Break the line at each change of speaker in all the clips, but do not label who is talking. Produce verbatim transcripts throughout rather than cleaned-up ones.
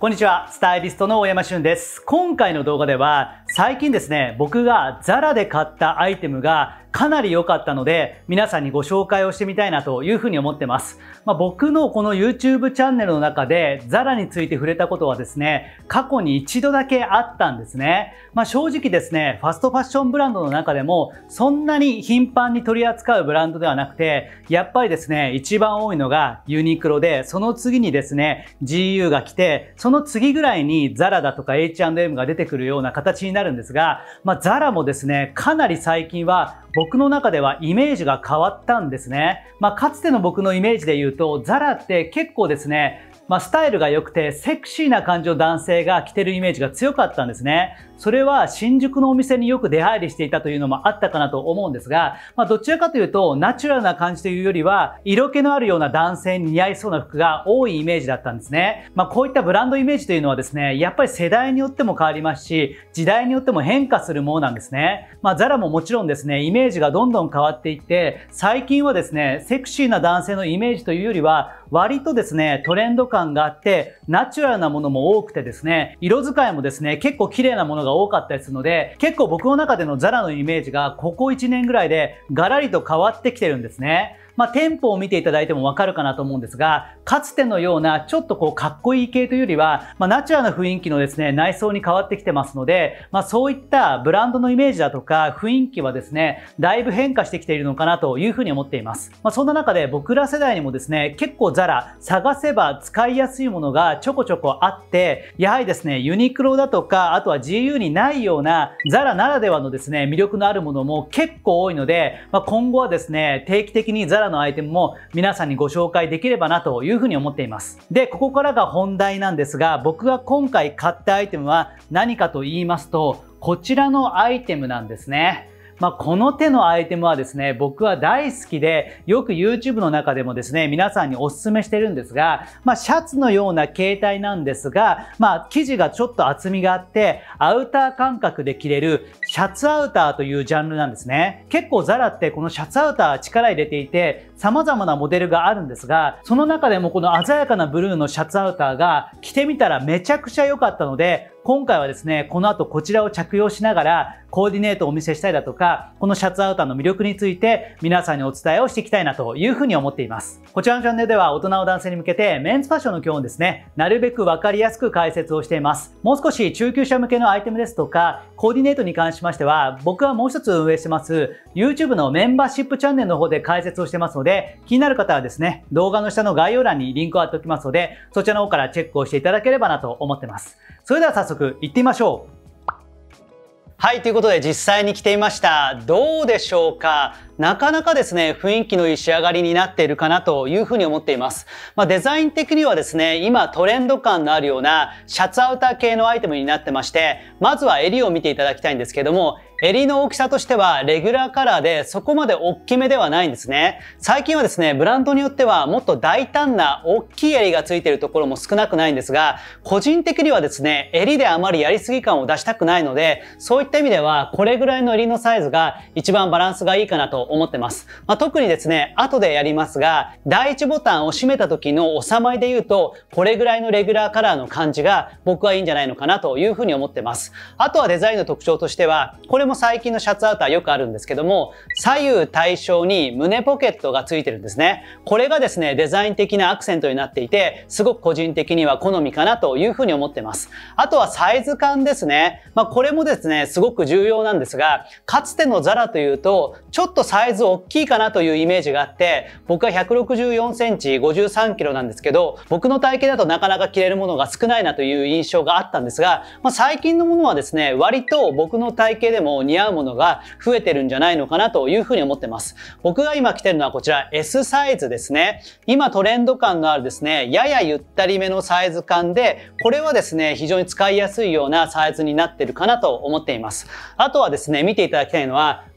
こんにちは、スタイリストの大山俊です。今回の動画では、最近ですね、僕がザラで買ったアイテムがかなり良かったので、皆さんにご紹介をしてみたいなというふうに思ってます。まあ、僕のこの YouTube チャンネルの中でザラについて触れたことはですね、過去に一度だけあったんですね。まあ、正直ですね、ファストファッションブランドの中でも、そんなに頻繁に取り扱うブランドではなくて、やっぱりですね、一番多いのがユニクロで、その次にですね、ジーユー が来て、その次ぐらいにザラだとか エイチアンドエム が出てくるような形になるんですが、まあ、ザラもですね、かなり最近は僕の中ではイメージが変わったんですね。まあ、かつての僕のイメージで言うと、ザラって結構ですね、まあ、スタイルが良くてセクシーな感じの男性が着てるイメージが強かったんですね。それは新宿のお店によく出入りしていたというのもあったかなと思うんですが、まあ、どちらかというとナチュラルな感じというよりは色気のあるような男性に似合いそうな服が多いイメージだったんですね。まあ、こういったブランドイメージというのはですね、やっぱり世代によっても変わりますし、時代によっても変化するものなんですね。まあ、ザラももちろんですね、イメージがどんどん変わっていって、最近はですね、セクシーな男性のイメージというよりは、割とですね、トレンド感があって、ナチュラルなものも多くてですね、色使いもですね、結構綺麗なものが多かったりするので、結構僕の中でのザラのイメージがここいちねんぐらいでガラリと変わってきてるんですね。まあ、店舗を見ていただいてもわかるかなと思うんですが、かつてのようなちょっとこうかっこいい系というよりは、まあ、ナチュラルな雰囲気のですね、内装に変わってきてますので、まあ、そういったブランドのイメージだとか雰囲気はですね、だいぶ変化してきているのかなというふうに思っています。まあ、そんな中で僕ら世代にもですね、結構ザラ探せば使いやすいものがちょこちょこあって、やはりですね、ユニクロだとか、あとは ジーユー にないようなザラならではのですね、魅力のあるものも結構多いので、まあ、今後はですね、定期的にザラのアイテムも皆さんにご紹介できればなというふうに思っています。で、ここからが本題なんですが、僕が今回買ったアイテムは何かと言いますと、こちらのアイテムなんですね。まあ、この手のアイテムはですね、僕は大好きで、よく YouTube の中でもですね、皆さんにお勧めしてるんですが、まあ、シャツのような形態なんですが、まあ、生地がちょっと厚みがあって、アウター感覚で着れるシャツアウターというジャンルなんですね。結構ザラってこのシャツアウター力入れていて、様々なモデルがあるんですが、その中でもこの鮮やかなブルーのシャツアウターが着てみたらめちゃくちゃ良かったので、今回はですね、この後こちらを着用しながらコーディネートをお見せしたいだとか、このシャツアウターの魅力について皆さんにお伝えをしていきたいなというふうに思っています。こちらのチャンネルでは大人の男性に向けてメンズファッションの基本をですね、なるべくわかりやすく解説をしています。もう少し中級者向けのアイテムですとか、コーディネートに関しましては、僕はもう一つ運営してます YouTube のメンバーシップチャンネルの方で解説をしてますので、気になる方はですね、動画の下の概要欄にリンクを貼っておきますので、そちらの方からチェックをしていただければなと思ってます。それでは早速行ってみましょう。はい、ということで実際に着てみました。どうでしょうか？なかなかですね、雰囲気のいい仕上がりになっているかなというふうに思っています。まあ、デザイン的にはですね、今トレンド感のあるようなシャツアウター系のアイテムになってまして、まずは襟を見ていただきたいんですけども、襟の大きさとしてはレギュラーカラーでそこまで大きめではないんですね。最近はですね、ブランドによってはもっと大胆な大きい襟がついているところも少なくないんですが、個人的にはですね、襟であまりやりすぎ感を出したくないので、そういった意味ではこれぐらいの襟のサイズが一番バランスがいいかなと思ってます。まあ、特にですね、後でやりますが、だいいちボタンを閉めた時の収まりで言うと、これぐらいのレギュラーカラーの感じが僕はいいんじゃないのかなというふうに思ってます。あとはデザインの特徴としては、これも最近のシャツアウターよくあるんですけども、左右対称に胸ポケットがついてるんですね。これがですね、デザイン的なアクセントになっていて、すごく個人的には好みかなというふうに思ってます。あとはサイズ感ですね。まあ、これもですね、すごく重要なんですが、かつてのザラというと、ちょっとサイズ大きいかなというイメージがあって、僕はひゃくろくじゅうよんセンチ、ごじゅうさんキロなんですけど、僕の体型だとなかなか着れるものが少ないなという印象があったんですが、まあ、最近のものはですね、割と僕の体型でも似合うものが増えてるんじゃないのかなというふうに思ってます。僕が今着てるのはこちら エス サイズですね。今トレンド感のあるですね、ややゆったりめのサイズ感で、これはですね、非常に使いやすいようなサイズになってるかなと思っています。あとはですね、見ていただきたいのは、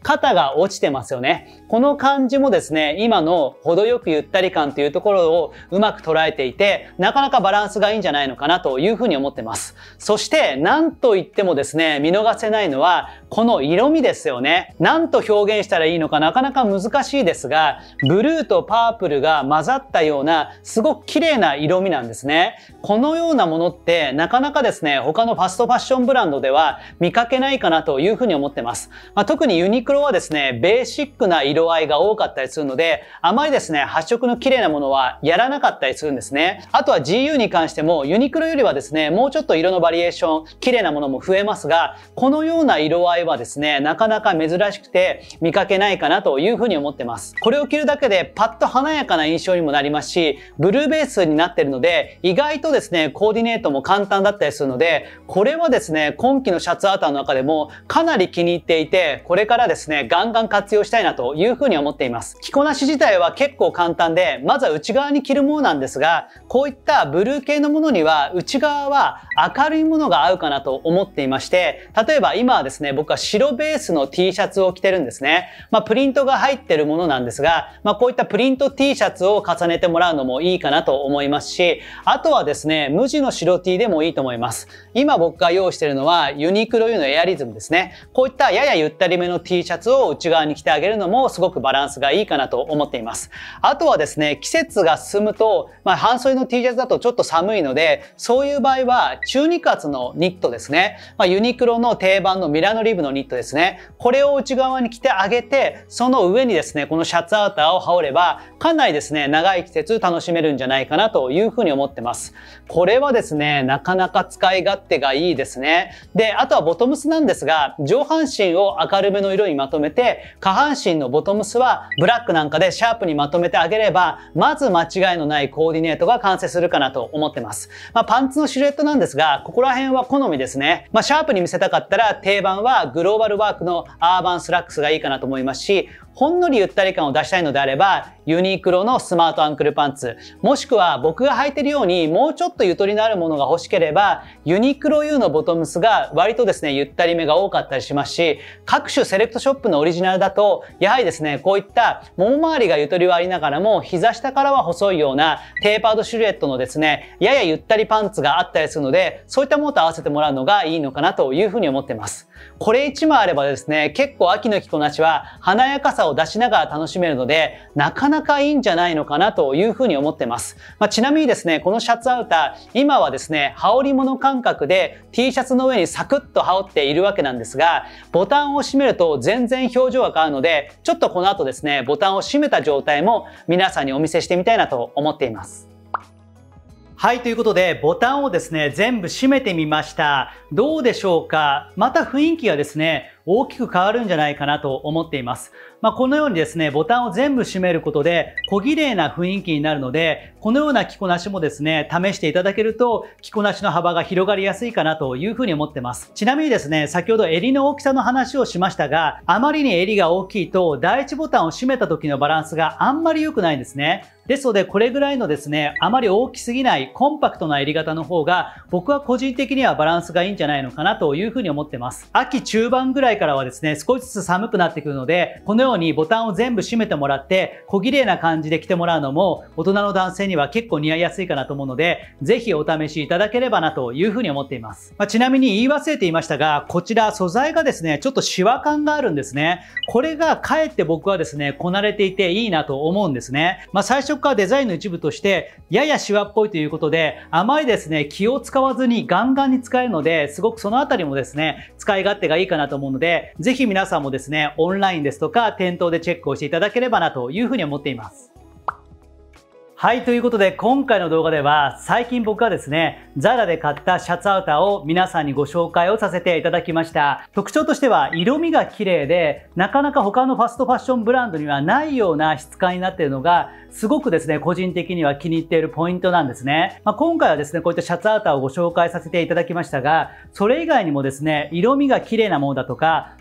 肩が落ちてますよね。この感じもですね、今の程よくゆったり感というところをうまく捉えていて、なかなかバランスがいいんじゃないのかなというふうに思ってます。そして、なんと言ってもですね、見逃せないのは、この色味ですよね。なんと表現したらいいのかなかなか難しいですが、ブルーとパープルが混ざったような、すごく綺麗な色味なんですね。このようなものってなかなかですね、他のファストファッションブランドでは見かけないかなというふうに思ってます。まあ、特にユニクロはですね、ベーシックな色合いが多かったりするので、あまりですね、発色の綺麗なものはやらなかったりするんですね。あとは ジーユー に関しても、ユニクロよりはですね、もうちょっと色のバリエーション、綺麗なものも増えますが、このような色合いはですね、なかなか珍しくて見かけないかなというふうに思ってます。これを着るだけでパッと華やかな印象にもなりますし、ブルーベースになっているので、意外とですね、コーディネートも簡単だったりするので、これはですね、今季のシャツアウターの中でもかなり気に入っていて、これからですね、ガンガン活用したいなというふうに思っています。着こなし自体は結構簡単で、まずは内側に着るものなんですが、こういったブルー系のものには内側は明るいものが合うかなと思っていまして、例えば今はですね、僕は白ベースの T シャツを着てるんですね。まあ、プリントが入ってるものなんですが、まあ、こういったプリント T シャツを重ねてもらうのもいいかなと思いますし、あとはですね、無地の白 T でもいいと思います。今僕が用意しているのはユニクロ U のエアリズムですね。こういったややゆったりめの T シャツを内側に着てあげるのもすごくバランスがいいかなと思っています。あとはですね、季節が進むと、まあ、半袖の T シャツだとちょっと寒いので、そういう場合は中肉厚のニットですね。まあ、ユニクロの定番のミラノリブのニットですね。これを内側に着てあげて、その上にですね、このシャツアウターを羽織れば、かなりですね、長い季節楽しめるんじゃないかなというふうに思ってます。これはですね、なかなか使い勝手がいいですね。で、あとはボトムスなんですが、上半身を明るめの色にまとめて、下半身のボトムスはブラックなんかでシャープにまとめてあげれば、まず間違いのないコーディネートが完成するかなと思ってます。まあ、パンツのシルエットなんですが、ここら辺は好みですね。まあ、シャープに見せたかったら定番はグローバルワークのアーバンスラックスがいいかなと思いますし、ほんのりゆったり感を出したいのであれば、ユニクロのスマートアンクルパンツ、もしくは僕が履いてるようにもうちょっとゆとりのあるものが欲しければ、ユニクロ U のボトムスが割とですね、ゆったりめが多かったりしますし、各種セレクトショップのオリジナルだと、やはりですね、こういったもも周りがゆとりはありながらも、膝下からは細いようなテーパードシルエットのですね、ややゆったりパンツがあったりするので、そういったものと合わせてもらうのがいいのかなというふうに思ってます。これいちまいあればですね、結構秋の着こなしは華やかさを出しながら楽しめるので、なかなかいいんじゃないのかなというふうに思ってます。まあ、ちなみにですね、このシャツアウター、今はですね、羽織物感覚で T シャツの上にサクッと羽織っているわけなんですが、ボタンを閉めると全然表情が変わるので、ちょっとこの後ですね、ボタンを閉めた状態も皆さんにお見せしてみたいなと思っています。はい、ということで、ボタンをですね、全部閉めてみました。どうでしょうか？また雰囲気がですね、大きく変わるんじゃないかなと思っています。まあ、このようにですね、ボタンを全部閉めることで小綺麗な雰囲気になるので、このような着こなしもですね、試していただけると着こなしの幅が広がりやすいかなというふうに思ってます。ちなみにですね、先ほど襟の大きさの話をしましたが、あまりに襟が大きいと第一ボタンを閉めた時のバランスがあんまり良くないんですね。ですので、これぐらいのですね、あまり大きすぎないコンパクトな襟型の方が、僕は個人的にはバランスがいいんじゃないのかなというふうに思ってます。秋中盤ぐらいからはですね、少しずつ寒くなってくるので、このようにボタンを全部閉めてもらって、小綺麗な感じで着てもらうのも、大人の男性には結構似合いやすいかなと思うので、ぜひお試しいただければなというふうに思っています。まあ、ちなみに言い忘れていましたが、こちら素材がですね、ちょっとシワ感があるんですね。これがかえって僕はですね、こなれていていいなと思うんですね。まあ、最初からデザインの一部として、ややシワっぽいということで、あまりですね、気を使わずにガンガンに使えるので、すごくそのあたりもですね、使い勝手がいいかなと思うので、ぜひ皆さんもですね、オンラインですとか、店頭でチェックをしていただければなというふうに思っています。はい、ということで今回の動画では最近僕がですね、ザラで買ったシャツアウターを皆さんにご紹介をさせていただきました。特徴としては色味が綺麗で、なかなか他のファストファッションブランドにはないような質感になっているのが、すごくですね、個人的には気に入っているポイントなんですね。まあ、今回はですね、こういったシャツアウターをご紹介させていただきましたが、それ以外にもですね、色味が綺麗なものだとか、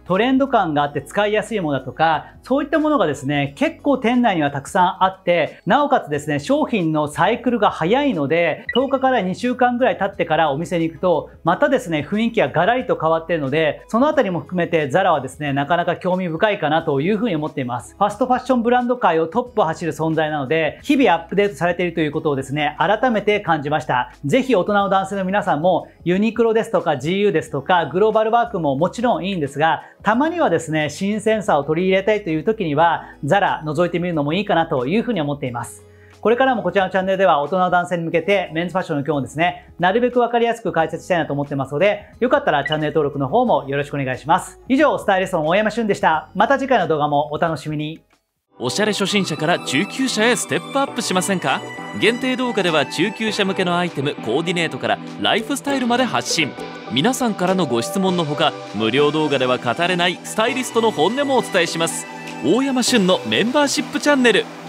トレンド感があって使いやすいものだとか、そういったものがですね、結構店内にはたくさんあって、なおかつですね、商品のサイクルが早いので、とおかからにしゅうかんぐらい経ってからお店に行くと、またですね、雰囲気がガラリと変わっているので、そのあたりも含めてザラはですね、なかなか興味深いかなというふうに思っています。ファストファッションブランド界をトップを走る存在なので、日々アップデートされているということをですね、改めて感じました。ぜひ大人の男性の皆さんも、ユニクロですとか ジーユー ですとか、グローバルワークももちろんいいんですが、たまにはですね、新鮮さを取り入れたいという時には、ザラ覗いてみるのもいいかなというふうに思っています。これからもこちらのチャンネルでは大人の男性に向けてメンズファッションの今日をですね、なるべくわかりやすく解説したいなと思ってますので、よかったらチャンネル登録の方もよろしくお願いします。以上、スタイリストの大山俊でした。また次回の動画もお楽しみに。
おしゃれ初心者から中級者へステップアップしませんか？限定動画では中級者向けのアイテム、コーディネートからライフスタイルまで発信。皆さんからのご質問のほか、無料動画では語れないスタイリストの本音もお伝えします。大山俊のメンバーシップチャンネル。